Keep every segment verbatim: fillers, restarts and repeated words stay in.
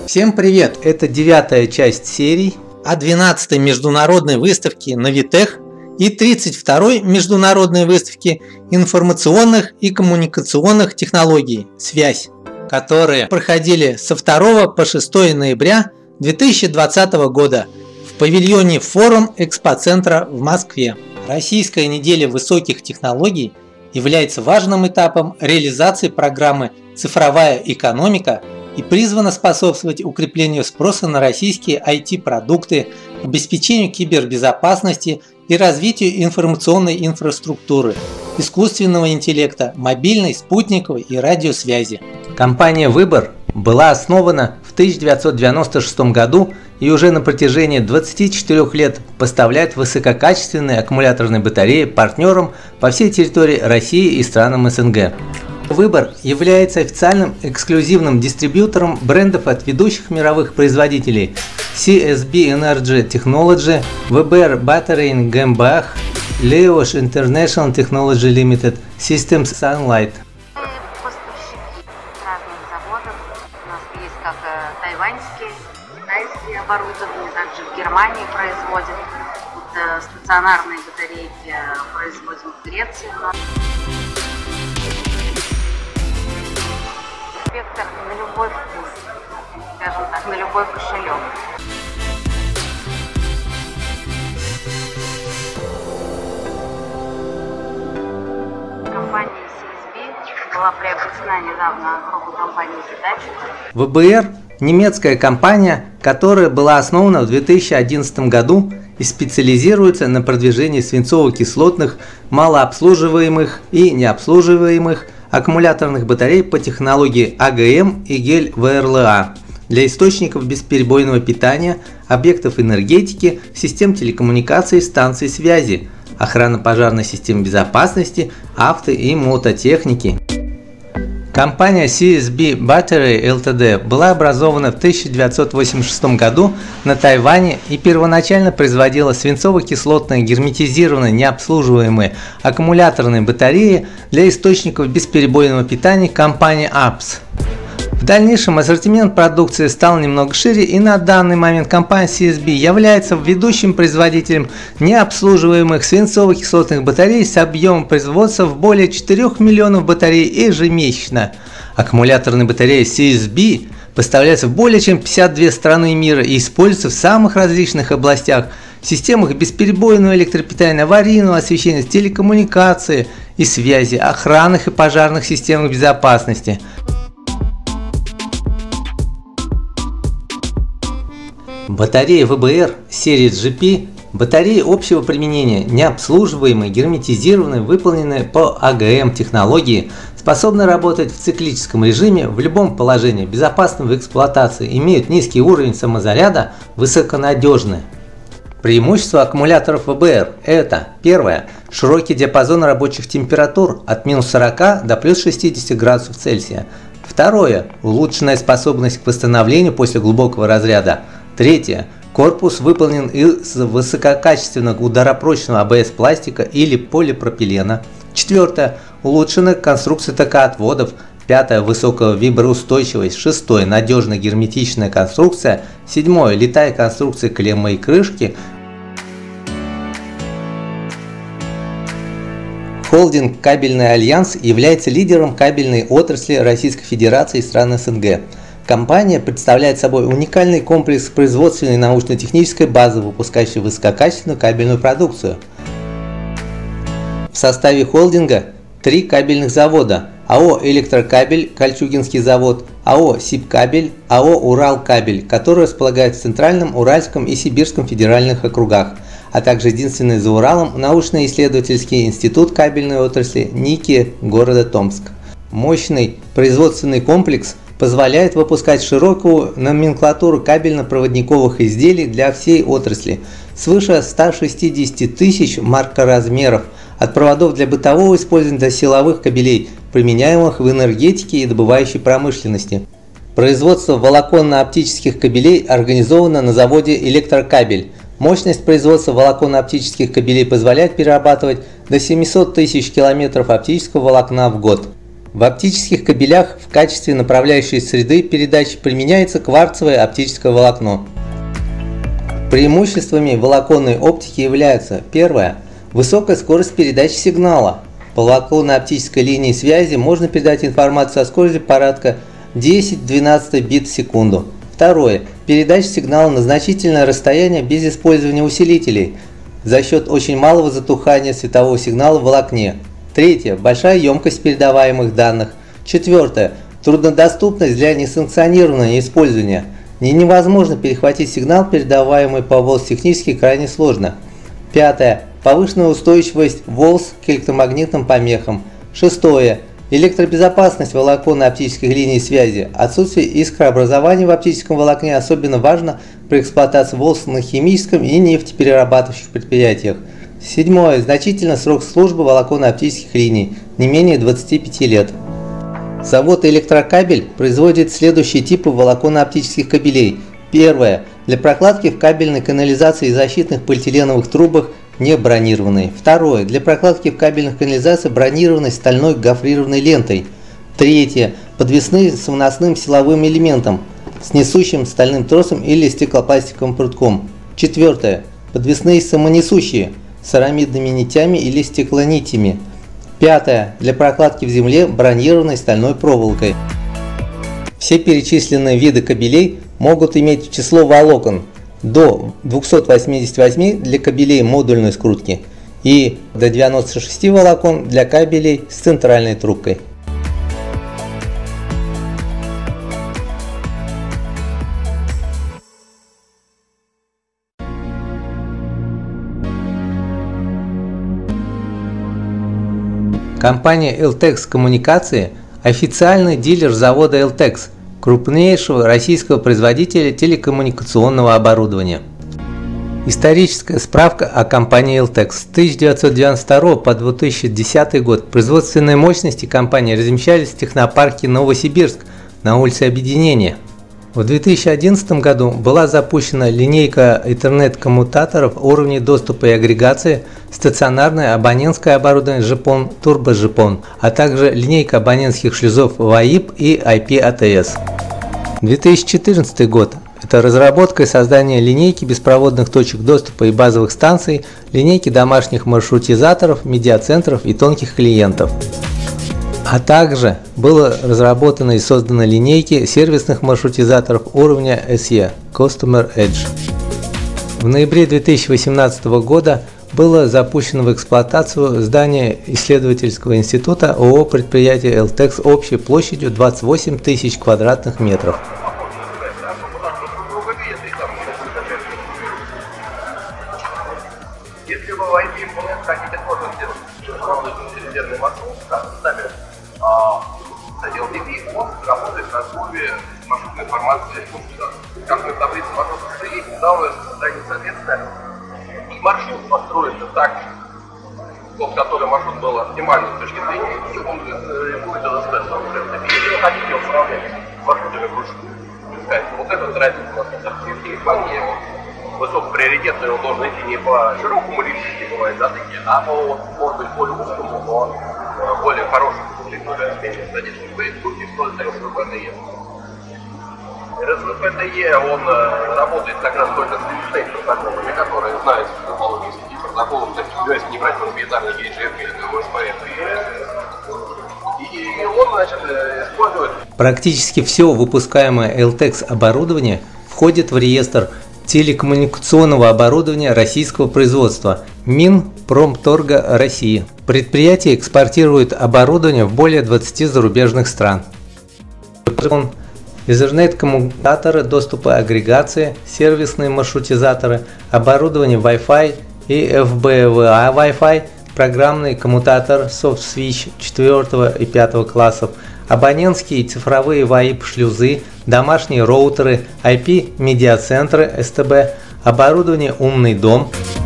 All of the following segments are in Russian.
Всем привет! Это девятая часть серий о двенадцатой международной выставке Навитех и тридцать второй международной выставке информационных и коммуникационных технологий «Связь», которые проходили со второго по шестое ноября две тысячи двадцатого года в павильоне Форум Экспоцентра в Москве. Российская неделя высоких технологий является важным этапом реализации программы «Цифровая экономика» и призвана способствовать укреплению спроса на российские ай ти-продукты, обеспечению кибербезопасности и развитию информационной инфраструктуры, искусственного интеллекта, мобильной, спутниковой и радиосвязи. Компания «Выбор» была основана в тысяча девятьсот девяносто шестом году и уже на протяжении двадцати четырёх лет поставляет высококачественные аккумуляторные батареи партнерам по всей территории России и странам эс эн гэ. «Выбор» является официальным эксклюзивным дистрибьютором брендов от ведущих мировых производителей си эс би Energy Technology, ви би ар Battery GmbH, Leosh International Technology Limited, Systems Sunlight. Поставщики разных заводов. У нас есть как тайваньские, китайские оборудования, также в Германии производят. Вот, стационарные батарейки производим в Греции. Спектр на любой вкус, скажем так, на любой кошелек. Компания си эс би была приобретена недавно группой компании Hitachi. ви би ар – немецкая компания, которая была основана в две тысячи одиннадцатом году и специализируется на продвижении свинцово-кислотных, малообслуживаемых и необслуживаемых аккумуляторных батарей по технологии а гэ эм и гель-вэ эр эл а для источников бесперебойного питания, объектов энергетики, систем телекоммуникаций, станций связи, охраны пожарной системы безопасности, авто и мототехники. Компания си эс би Battery эл ти ди была образована в тысяча девятьсот восемьдесят шестом году на Тайване и первоначально производила свинцово-кислотные герметизированные необслуживаемые аккумуляторные батареи для источников бесперебойного питания компании эй пи эс. В дальнейшем ассортимент продукции стал немного шире, и на данный момент компания си эс би является ведущим производителем необслуживаемых свинцово-кислотных батарей с объемом производства в более четырёх миллионов батарей ежемесячно. Аккумуляторные батареи си эс би поставляются в более чем пятьдесят две страны мира и используются в самых различных областях: системах бесперебойного электропитания, аварийного освещения, телекоммуникации и связи, охранных и пожарных системах безопасности. Батареи ви би ар серии джи пи – батареи общего применения, необслуживаемые, герметизированные, выполненные по а гэ эм технологии, способны работать в циклическом режиме в любом положении, безопасны в эксплуатации, имеют низкий уровень самозаряда, высоконадежны. Преимущества аккумуляторов ви би ар – это: первое – широкий диапазон рабочих температур от минус сорока до плюс шестидесяти градусов Цельсия. Второе – улучшенная способность к восстановлению после глубокого разряда. Третье. Корпус выполнен из высококачественного ударопрочного а бэ эс пластика или полипропилена. Четвертое. Улучшенная конструкция токоотводов. Пятое. Высокая виброустойчивость. Шестое. Надежная герметичная конструкция. Седьмое. Литая конструкция клеммы и крышки. Холдинг «Кабельный альянс» является лидером кабельной отрасли Российской Федерации и стран эс эн гэ. Компания представляет собой уникальный комплекс производственной и научно-технической базы, выпускающей высококачественную кабельную продукцию. В составе холдинга три кабельных завода: а о «Электрокабель», Кольчугинский завод, а о «Сибкабель», а о «Уралкабель», которые располагаются в Центральном, Уральском и Сибирском федеральных округах, а также единственный за Уралом научно-исследовательский институт кабельной отрасли НИКИ города Томск. Мощный производственный комплекс позволяет выпускать широкую номенклатуру кабельно-проводниковых изделий для всей отрасли, свыше ста шестидесяти тысяч маркоразмеров, от проводов для бытового использования до силовых кабелей, применяемых в энергетике и добывающей промышленности. Производство волоконно-оптических кабелей организовано на заводе «Электрокабель». Мощность производства волоконно-оптических кабелей позволяет перерабатывать до семисот тысяч километров оптического волокна в год. В оптических кабелях в качестве направляющей среды передачи применяется кварцевое оптическое волокно. Преимуществами волоконной оптики являются: первое – высокая скорость передачи сигнала. По волоконной оптической линии связи можно передать информацию о скорости порядка десять-двенадцать бит в секунду. Второе – передача сигнала на значительное расстояние без использования усилителей за счет очень малого затухания светового сигнала в волокне. Третье – большая емкость передаваемых данных. Четвертое – труднодоступность для несанкционированного использования. Не невозможно перехватить сигнал, передаваемый по волс, технически крайне сложно. Пятое – повышенная устойчивость волс к электромагнитным помехам. Шестое – электробезопасность волоконной оптических линий связи. Отсутствие искрообразования в оптическом волокне особенно важно при эксплуатации волс на химическом и нефтеперерабатывающих предприятиях. Седьмое. Значительно срок службы волоконно-оптических линий, не менее двадцати пяти лет. Завод «Электрокабель» производит следующие типы волоконно-оптических кабелей. Первое. Для прокладки в кабельной канализации и защитных полиэтиленовых трубах не бронированные. Второе. Для прокладки в кабельных канализациях бронированной стальной гофрированной лентой. Третье. Подвесные с выносным силовым элементом, с несущим стальным тросом или стеклопластиковым прутком. Четвертое. Подвесные самонесущие, с арамидными нитями или стеклонитями. Пятое. Для прокладки в земле бронированной стальной проволокой. Все перечисленные виды кабелей могут иметь число волокон до двухсот восьмидесяти восьми для кабелей модульной скрутки и до девяноста шести волокон для кабелей с центральной трубкой. Компания Eltex Коммуникации – официальный дилер завода Eltex, крупнейшего российского производителя телекоммуникационного оборудования. Историческая справка о компании Eltex. С тысяча девятьсот девяносто второго по две тысячи десятый год производственные мощности компании размещались в технопарке Новосибирск на улице Объединения. В две тысячи одиннадцатом году была запущена линейка интернет-коммутаторов уровней доступа и агрегации, стационарное абонентское оборудование жипон, турбо-жипон, а также линейка абонентских шлюзов вайп и ай пи эй ти эс. две тысячи четырнадцатый год – это разработка и создание линейки беспроводных точек доступа и базовых станций, линейки домашних маршрутизаторов, медиацентров и тонких клиентов. А также было разработано и создано линейки сервисных маршрутизаторов уровня эс и – Customer Edge. В ноябре две тысячи восемнадцатого года было запущено в эксплуатацию здание исследовательского института ООО предприятие Eltex общей площадью двадцать восемь тысяч квадратных метров. Если вы в ай пи-интернет хотите тоже сделать интеллигентный маршрут, как сами задел ди пи, он работает на основе маршрутной информации. Как мы в таблице маршрута есть, данное состояние соответственно. И маршрут построен так, тот, который маршрут был оптимальным с точки зрения, и он будет ЛСП. Если вы хотите управлять маршрутами вручную, вот этот разница у нас в компании высокоприоритетный, он должен идти не по широкому линии, не бывает затыки, а по, может быть, более узкому, но более хорошему структуре менее задержки. Вы что это эр эс вэ пэ тэ е. эр эс вэ пэ тэ е, он работает как раз только с дисплей протоколами, которые знают технологии сети протоколов, таких не брать проприетарные эй джи эф или ю эс пи эф. И он, значит, использует... Практически все выпускаемое Eltex оборудование входит в реестр телекоммуникационного оборудования российского производства Минпромторга России. Предприятие экспортирует оборудование в более двадцати зарубежных стран. Ethernet-коммутаторы доступа агрегации, сервисные маршрутизаторы, оборудование Wi-Fi и эф бэ вэ а Wi-Fi, программный коммутатор SoftSwitch четвёртого и пятого классов, абонентские и цифровые вайп-шлюзы, домашние роутеры, ай пи-медиацентры эс тэ бэ, оборудование «Умный дом».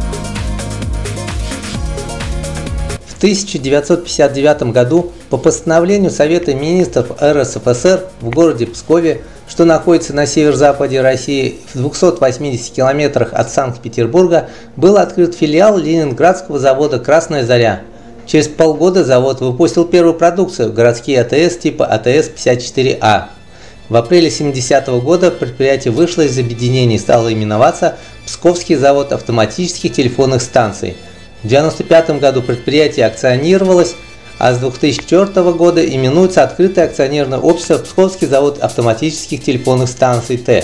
В тысяча девятьсот пятьдесят девятом году по постановлению Совета министров эр эс эф эс эр в городе Пскове, что находится на северо-западе России в двухстах восьмидесяти километрах от Санкт-Петербурга, был открыт филиал Ленинградского завода «Красная Заря». Через полгода завод выпустил первую продукцию – городские АТС типа А Т С пятьдесят четыре А. В апреле семидесятого года предприятие вышло из объединения и стало именоваться Псковский завод автоматических телефонных станций. В девяносто пятом году предприятие акционировалось, а с две тысячи четвёртого года именуется Открытое акционерное общество Псковский завод автоматических телефонных станций Т.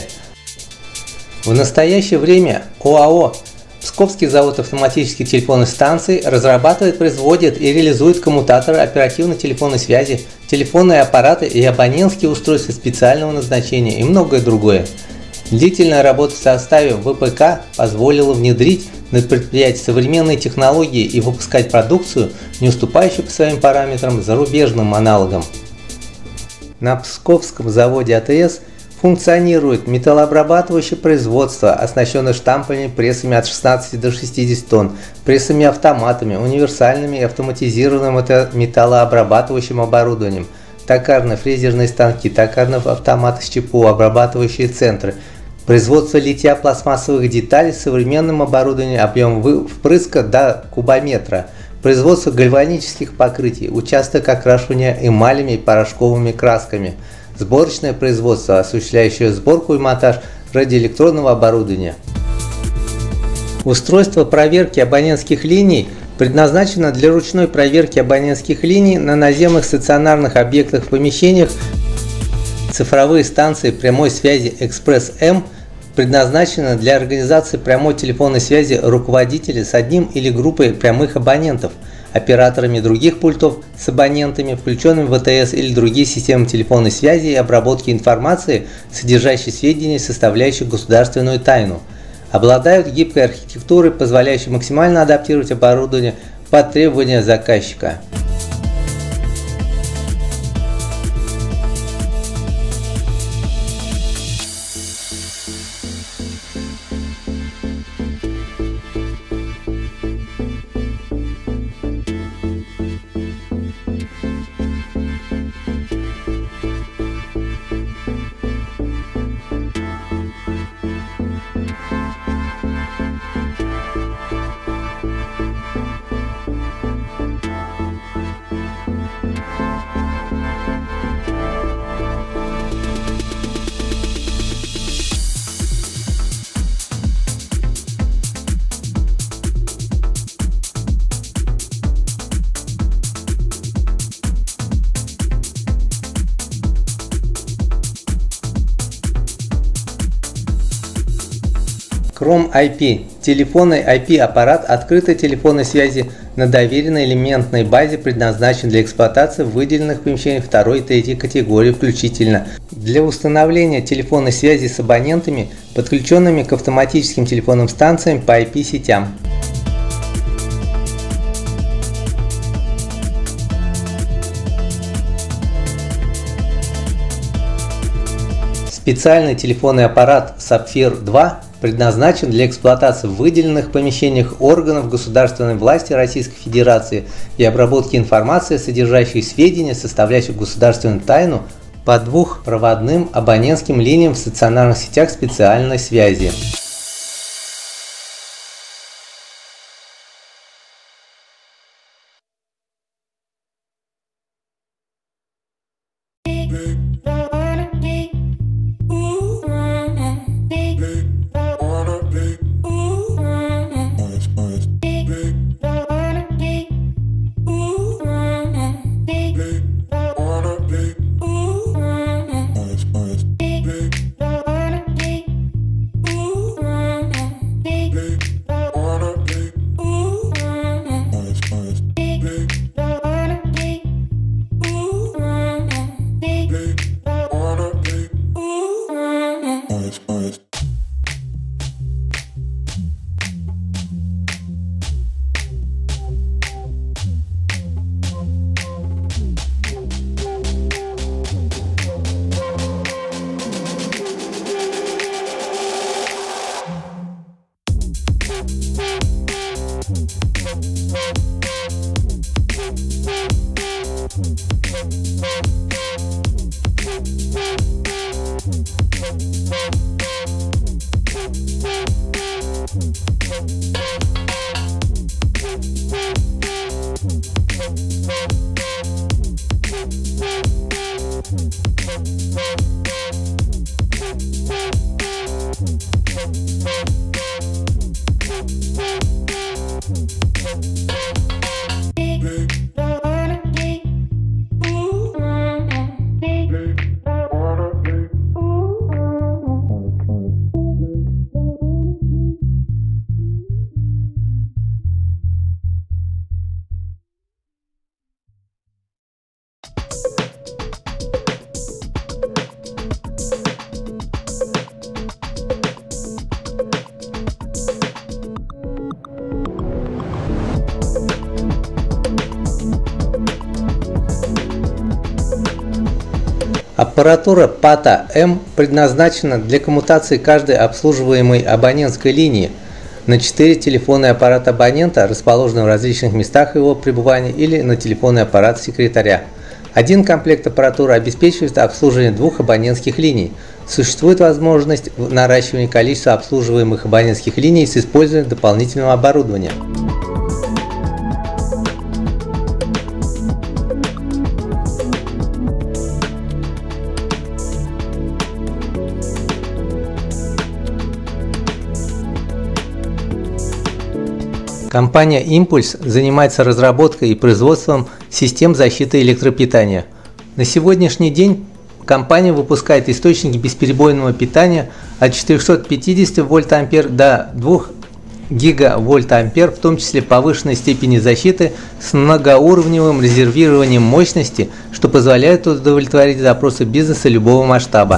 В настоящее время О А О Псковский завод автоматических телефонных станций разрабатывает, производит и реализует коммутаторы оперативной телефонной связи, телефонные аппараты и абонентские устройства специального назначения и многое другое. Длительная работа в составе В П К позволила внедрить на предприятии современные технологии и выпускать продукцию, не уступающую по своим параметрам зарубежным аналогам. На Псковском заводе А Т С функционирует металлообрабатывающее производство, оснащенное штампами, прессами от шестнадцати до шестидесяти тонн, прессами-автоматами, универсальными и автоматизированным металлообрабатывающим оборудованием, токарно-фрезерные станки, токарные автоматы с ЧПУ, обрабатывающие центры, производство литья пластмассовых деталей с современным оборудованием объемом впрыска до кубометра, производство гальванических покрытий, участок окрашивания эмалями и порошковыми красками, сборочное производство, осуществляющее сборку и монтаж радиоэлектронного оборудования. Устройство проверки абонентских линий предназначено для ручной проверки абонентских линий на наземных стационарных объектах в помещениях. Цифровые станции прямой связи Экспресс-М предназначены для организации прямой телефонной связи руководителя с одним или группой прямых абонентов, операторами других пультов с абонентами, включенными в А Т С или другие системы телефонной связи и обработки информации, содержащей сведения, составляющие государственную тайну. Обладают гибкой архитектурой, позволяющей максимально адаптировать оборудование под требования заказчика. Кром Ай Пи – телефонный Ай Пи-аппарат открытой телефонной связи на доверенной элементной базе, предназначен для эксплуатации в выделенных помещениях второй и третьей категории включительно, для установления телефонной связи с абонентами, подключенными к автоматическим телефонным станциям по Ай Пи-сетям. Специальный телефонный аппарат Сапфир два предназначен для эксплуатации в выделенных помещениях органов государственной власти Российской Федерации и обработки информации, содержащей сведения, составляющих государственную тайну, по двухпроводным абонентским линиям в стационарных сетях специальной связи. Аппаратура пата-М предназначена для коммутации каждой обслуживаемой абонентской линии на четыре телефонный аппарат абонента, расположенный в различных местах его пребывания, или на телефонный аппарат секретаря. Один комплект аппаратуры обеспечивает обслуживание двух абонентских линий. Существует возможность наращивания количества обслуживаемых абонентских линий с использованием дополнительного оборудования. Компания «Импульс» занимается разработкой и производством систем защиты электропитания. На сегодняшний день компания выпускает источники бесперебойного питания от четырёхсот пятидесяти вольт-ампер до двух гигавольт-ампер, в том числе повышенной степени защиты с многоуровневым резервированием мощности, что позволяет удовлетворить запросы бизнеса любого масштаба.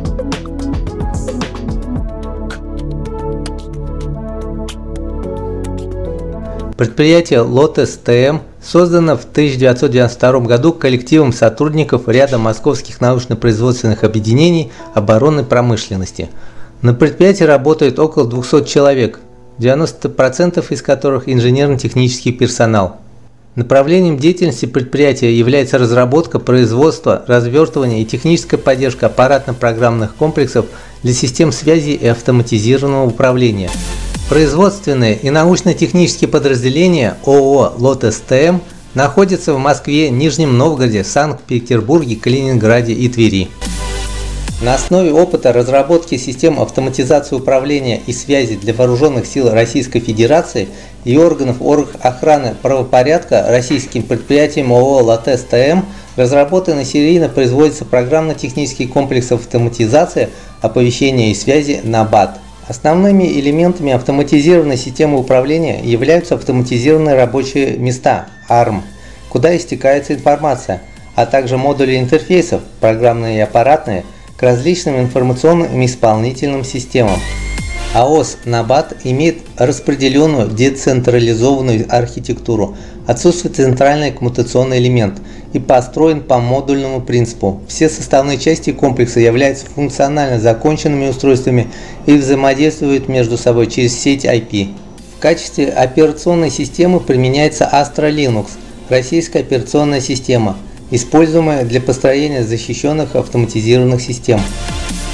Предприятие Lotus тэ эм создано в тысяча девятьсот девяносто втором году коллективом сотрудников ряда московских научно-производственных объединений оборонной промышленности. На предприятии работает около двухсот человек, девяносто процентов из которых инженерно-технический персонал. Направлением деятельности предприятия является разработка, производство, развертывание и техническая поддержка аппаратно-программных комплексов для систем связи и автоматизированного управления. Производственные и научно-технические подразделения ООО «Lotus тэ эм» находятся в Москве, Нижнем Новгороде, Санкт-Петербурге, Калининграде и Твери. На основе опыта разработки систем автоматизации управления и связи для вооруженных сил Российской Федерации и органов охраны правопорядка российским предприятием ООО «Lotus тэ эм» разработан и серийно производится программно-технический комплекс автоматизации оповещения и связи НАБАТ. Основными элементами автоматизированной системы управления являются автоматизированные рабочие места арм, куда истекается информация, а также модули интерфейсов, программные и аппаратные, к различным информационным и исполнительным системам. АОС НАБАТ имеет распределенную децентрализованную архитектуру, отсутствует центральный коммутационный элемент и построен по модульному принципу. Все составные части комплекса являются функционально законченными устройствами и взаимодействуют между собой через сеть ай пи. В качестве операционной системы применяется Astra Linux, российская операционная система, используемая для построения защищенных автоматизированных систем.